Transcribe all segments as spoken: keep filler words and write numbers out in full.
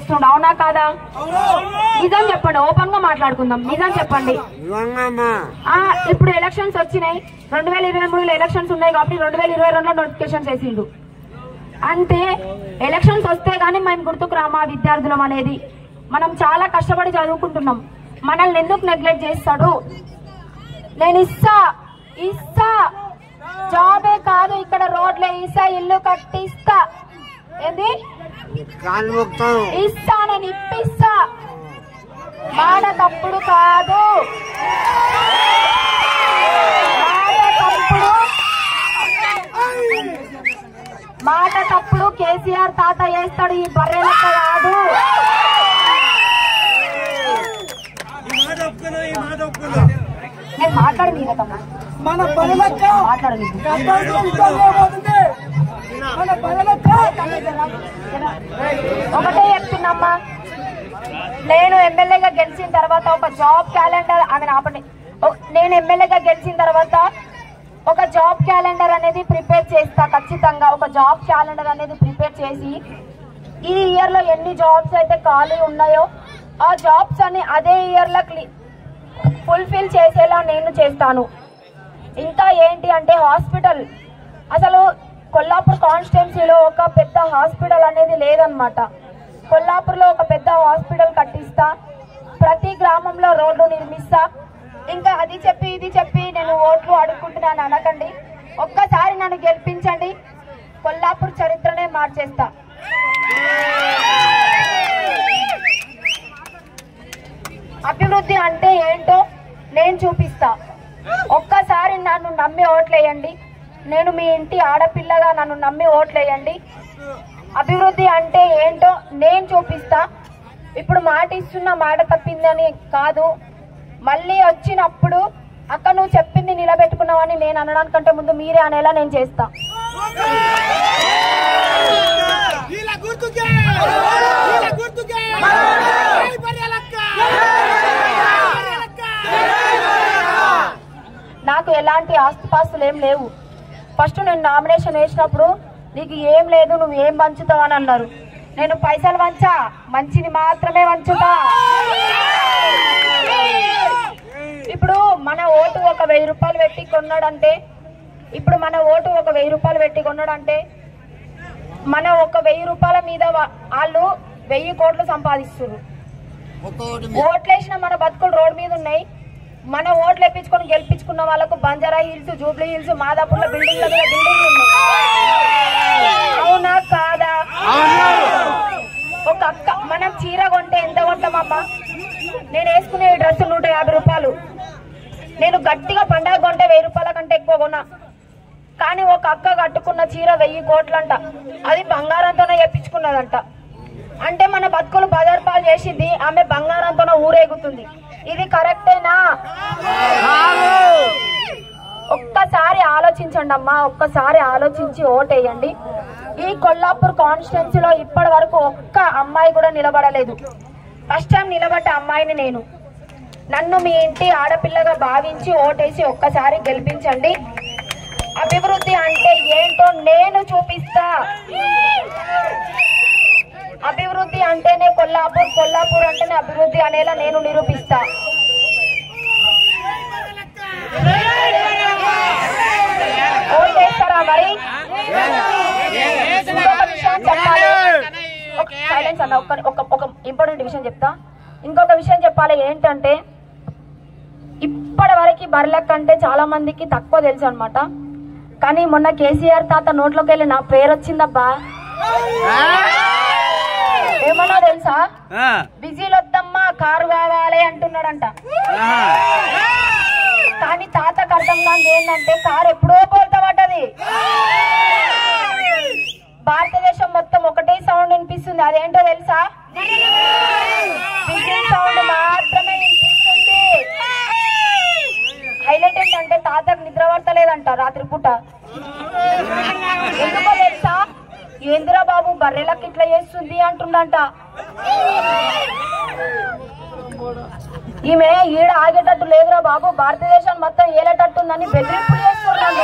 చేస్తుండ, అవునా కాదా? నిజం చెప్పండి, ఓపెన్ గా మాట్లాడుకుందాం. నిజం చెప్పండి. ఇప్పుడు ఎలక్షన్స్ వచ్చినాయి, రెండు వేల ఇరవై మూడులో ఎలక్షన్స్ ఉన్నాయి కాబట్టి రెండు వేల ఇరవై రెండులో నోటిఫికేషన్ చేసిండు. అంటే ఎలక్షన్స్ వస్తే గానీ మేము గుర్తుకు రామా విద్యార్థులం అనేది? మనం చాలా కష్టపడి చదువుకుంటున్నాం, మనల్ని ఎందుకు నెగ్లెక్ట్ చేస్తాడు? నేను ఇస్తా ఇస్తా జాబే కాదు, ఇక్కడ రోడ్లే ఇస్తా, ఇల్లు కట్టిస్తా, ఏంది ఇస్తా, నేను ఇప్పిస్తా. మాట తప్పుడు కాదు, మాట తప్పుడు మాట తప్పుడు కేసీఆర్ తాత వేస్తాడు, ఈ బర్రె లెక్క కాదు. నేను మాట్లాడి ఒకటే చెప్తున్నమ్మా, నేను ఎమ్మెల్యేగా గెలిచిన తర్వాత ఒక జాబ్ క్యాలెండర్ అని ఆపండి నేను ఎమ్మెల్యేగా గెలిచిన తర్వాత ఒక జాబ్ క్యాలెండర్ అనేది ప్రిపేర్ చేస్తా. ఖచ్చితంగా ఒక జాబ్ క్యాలెండర్ అనేది ప్రిపేర్ చేసి ఈ ఇయర్ లో ఎన్ని జాబ్స్ అయితే ఖాళీ ఉన్నాయో ఆ జాబ్స్ అని అదే ఇయర్ లో ఫుల్ఫిల్ చేసేలా నేను చేస్తాను. ఇంకా ఏంటి అంటే హాస్పిటల్, అసలు కొల్లాపూర్ కాన్స్టిట్యున్సీలో ఒక పెద్ద హాస్పిటల్ అనేది లేదనమాట. కొల్లాపూర్లో ఒక పెద్ద హాస్పిటల్ కట్టిస్తా, ప్రతి గ్రామంలో రోడ్లు నిర్మిస్తా. ఇంకా అది చెప్పి ఇది చెప్పి నేను ఓట్లు అడుక్కుంటున్నాను అనకండి. ఒక్కసారి నన్ను గెలిపించండి, కొల్లాపూర్ చరిత్రనే మార్చేస్తా. అభివృద్ధి అంటే ఏంటో నేను చూపిస్తా. ఒక్కసారి నన్ను నమ్మి ఓట్లేయండి, నేను మీ ఇంటి ఆడపిల్లగా నన్ను నమ్మి ఓట్లేయండి. అభివృద్ధి అంటే ఏంటో నేను చూపిస్తా. ఇప్పుడు మాట ఇస్తున్న మాట తప్పిందని కాదు, మళ్ళీ వచ్చినప్పుడు అక్క నువ్వు చెప్పింది నిలబెట్టుకున్నావని నేను అనడానికంటే ముందు మీరే అనేలా నేను చేస్తా. నాకు ఎలాంటి ఆస్తిపాస్తులు ఏం లేవు. ఫస్ట్ నేను నామినేషన్ వేసినప్పుడు నీకు ఏం లేదు, నువ్వు ఏం పంచుతావు అని అన్నారు. నేను పైసలు వంచా, మంచిని మాత్రమే వంచుతా. ఇప్పుడు మన ఓటు ఒక వెయ్యి రూపాయలు పెట్టి కొన్నాడంటే ఇప్పుడు మన ఓటు ఒక వెయ్యి రూపాయలు పెట్టి కొన్నాడంటే మన ఒక వెయ్యి రూపాయల మీద వాళ్ళు వెయ్యి కోట్లు సంపాదిస్తున్నారు. ఓట్లేసిన మన బతుకులు రోడ్ మీద ఉన్నాయి. మన ఓట్లు ఎప్పించుకొని గెలిపించుకున్న వాళ్ళకు బంజారా హిల్స్, జూబ్లీ హిల్స్, మాదాపూర్ల బిల్డింగ్ల మీద బిల్డింగ్లు ఉన్నాయి. అవునా కాదా? ఒక అక్క మనం చీర కొంటే ఎంత కొంటామమ్మా? నేను వేసుకునే డ్రెస్ నూట యాభై రూపాయలు. నేను గట్టిగా పండగ కొంటే వెయ్యి రూపాయల కంటే ఎక్కువ కొన్నా. కానీ ఒక అక్క కట్టుకున్న చీర వెయ్యి కోట్లంట, అది బంగారంతోనే చెప్పించుకున్నదంట. అంటే మన బతుకులు బజార్ పాలు చేసింది, ఆమె బంగారంతోనే ఊరేగుతుంది. ఇది కరెక్టేనా? ఒక్కసారి ఆలోచించండి అమ్మా, ఒక్కసారి ఆలోచించి ఓటేయండి. ఈ కొల్లాపూర్ కాన్స్టిట్యున్సీలో ఇప్పటి వరకు ఒక్క అమ్మాయి కూడా నిలబడలేదు. ఫస్ట్ టైం నిలబడ్డ అమ్మాయిని నేను. నన్ను మీ ఇంటి ఆడపిల్లగా భావించి ఓటేసి ఒక్కసారి గెలిపించండి. అభివృద్ధి అంటే ఏంటో నేను చూపిస్తా. అభివృద్ధి అంటేనే కొల్లాపూర్, కొల్లాపూర్ అంటేనే అభివృద్ధి అనేలా నేను నిరూపిస్తా. ఓటేస్తారా మరి? ఇంకొక విషయం చెప్పాలి, సైలెన్స్ అన్న, ఒక ఒక ఇంపార్టెంట్ విషయం చెప్తా. ఇంకొక విషయం చెప్పాలి ఏంటంటే, ఇప్పటి వరకు బర్లెక్క అంటే చాలా మందికి తక్కువ తెలుసు అనమాట. కానీ మొన్న కేసీఆర్ తాత నోట్లోకి వెళ్ళి నా పేరు వచ్చిందబ్బా. ఏమన్నా తెలుసా? బిజీలు వద్దమ్మా కారు కావాలి అంటున్నాడంట. కానీ తాతకు అర్థం కాని ఏంటంటే కారు ఎప్పుడో పోతా పడ్డది. భారతదేశం మొత్తం ఒకటే సౌండ్ వినిపిస్తుంది, అదేంటో తెలుసా? బిజీ సౌండ్ మాత్రమే వినిపిస్తుంది. హైలైట్ ఏంటంటే తాతకు నిద్ర పడతలేదంట రాత్రి పూట. ఎందుకో తెలుసా? ఏందిరా బాబు బర్రెలకు ఇట్లా చేస్తుంది అంటుండంట. ఈమె ఈడ ఆగేటట్టు లేదురా బాబు, భారతదేశం మొత్తం ఏలేటట్టుందని బెదిరింపులు చేస్తున్నాను.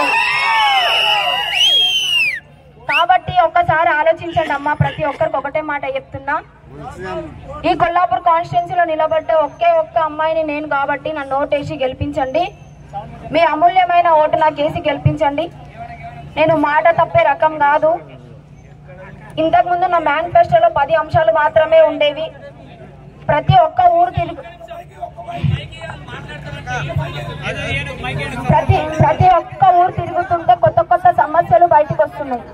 కాబట్టి ఒక్కసారి ఆలోచించండి అమ్మా, ప్రతి ఒక్కరికి ఒకటే మాట చెప్తున్నా, ఈ కొల్లాపూర్ కాన్స్టిట్యున్సీలో నిలబడ్డ ఒకే ఒక్క అమ్మాయిని నేను కాబట్టి నన్ను ఓటేసి గెలిపించండి. మీ అమూల్యమైన ఓటు నాకు వేసి గెలిపించండి. నేను మాట తప్పే రకం కాదు. ఇంతకుముందు నా మేనిఫెస్టోలో పది అంశాలు మాత్రమే ఉండేవి. ప్రతి ఒక్క ఊరు తిరుగు ప్రతి ప్రతి ఒక్క ఊరు తిరుగుతుంటే కొత్త కొత్త సమస్యలు బయటకు వస్తున్నాయి.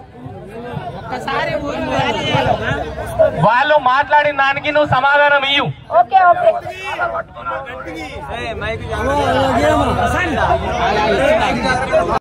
వాళ్ళు మాట్లాడిన దానికి నువ్వు సమాధానం ఇయ్యు. Okay okay